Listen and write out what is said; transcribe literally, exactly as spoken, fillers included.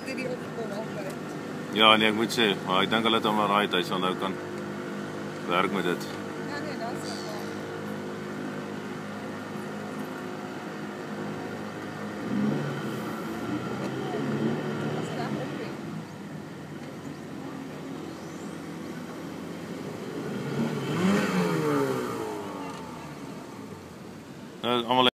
Ja, nee, ek moet sê, maar ek dink hulle het hom right, hy sal nou kan werk met dit. Ja nee, dat is Nou, almal